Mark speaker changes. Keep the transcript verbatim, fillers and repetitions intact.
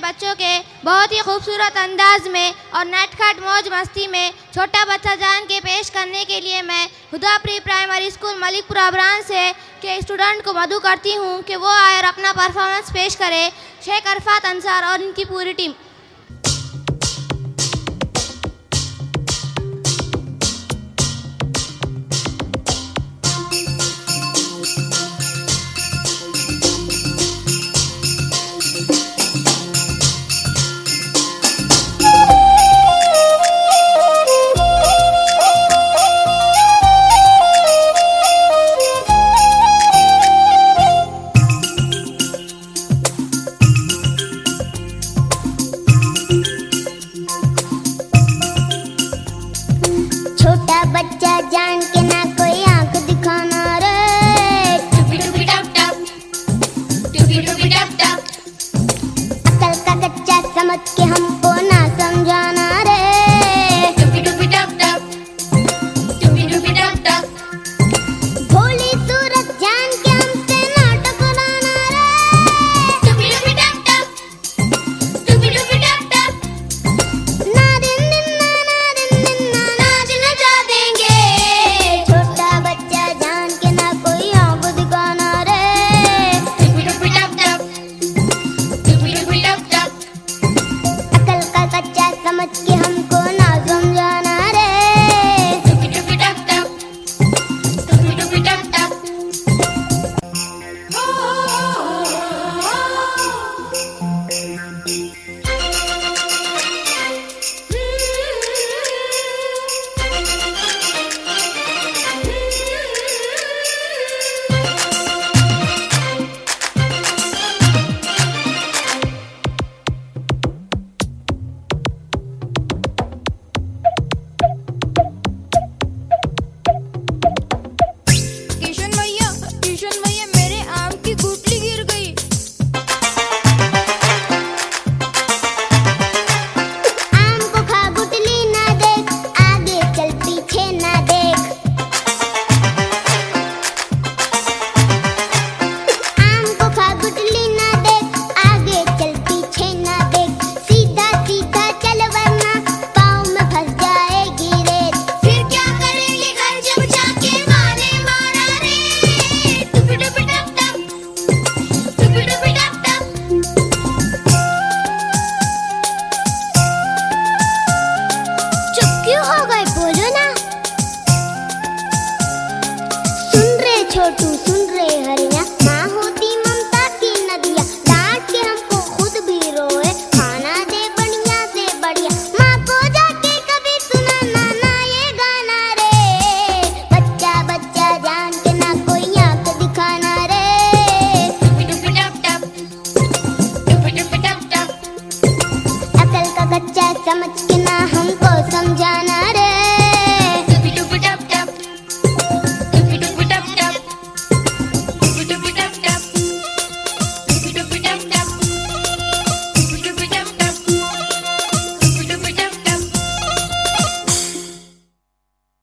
Speaker 1: बच्चों के बहुत ही खूबसूरत अंदाज में और नटखट मौज मस्ती में छोटा बच्चा जान के पेश करने के लिए मैं Huda pre primary school Malikpura branch से के स्टूडेंट को मदऊ करती हूँ कि वो आए और अपना परफॉर्मेंस पेश करे। शेख अरफात अंसार और इनकी पूरी टीम।
Speaker 2: छोटा बच्चा जान के ना कोई आंख दिखाना रे, टुपी टुपी टप टप, टुपी टुपी टप टप। अकल का कच्चा समझ के हमको ना समझाना रे, टुपी टुपी टप टप, टुपी टुपी टप टप। भोली सूरत जान के हमसे ना टकराना रे, टुपी टुपी टप टप, टुपी टुपी टप टप। ना दिन दिन ना ना दिन दिन ना नाच नचा देंगे, छोटा बच्चा जान के ना कोई आंख दिखाना रे, टुपी टुपी टप टप, टुपी टुपी टप टप। अकल का कच्चा समझ के हमको ना समझाना रे, टुपी टुपी टप टप, टुपी टुपी टप टप।
Speaker 3: किशन भैया, किशन भैया, मेरे आम की गुठली गिर गई।
Speaker 2: आम को खा गुठली ना देख, आगे चल पीछे ना देख। आम को खा गुठली ना देख, आगे चल पीछे ना देख। सीधा सीधा चल वरना पाँव में फंस जाएगी रेत। फिर क्या करेंगे घर जब जाके मारे मारा रे, टुपी टुपी टप टप, टुपी टुपी टप टप। चुप क्यों हो गए, बोलो ना। सुन रे छोटू, सुन रे हरिया, माँ होती ममता की नदिया, डांट के हमको खुद भी रोए, खाना दे बढ़िया से बढ़िया। माँ को जाके कभी सुनाना ना ये गाना रे, बच्चा बच्चा जान के ना कोई आंख दिखाना रे, टुपी टुपी टप टप, टुपी टुपी टप टप। अकल का कच्चा समझ के ना हमको समझाना रे,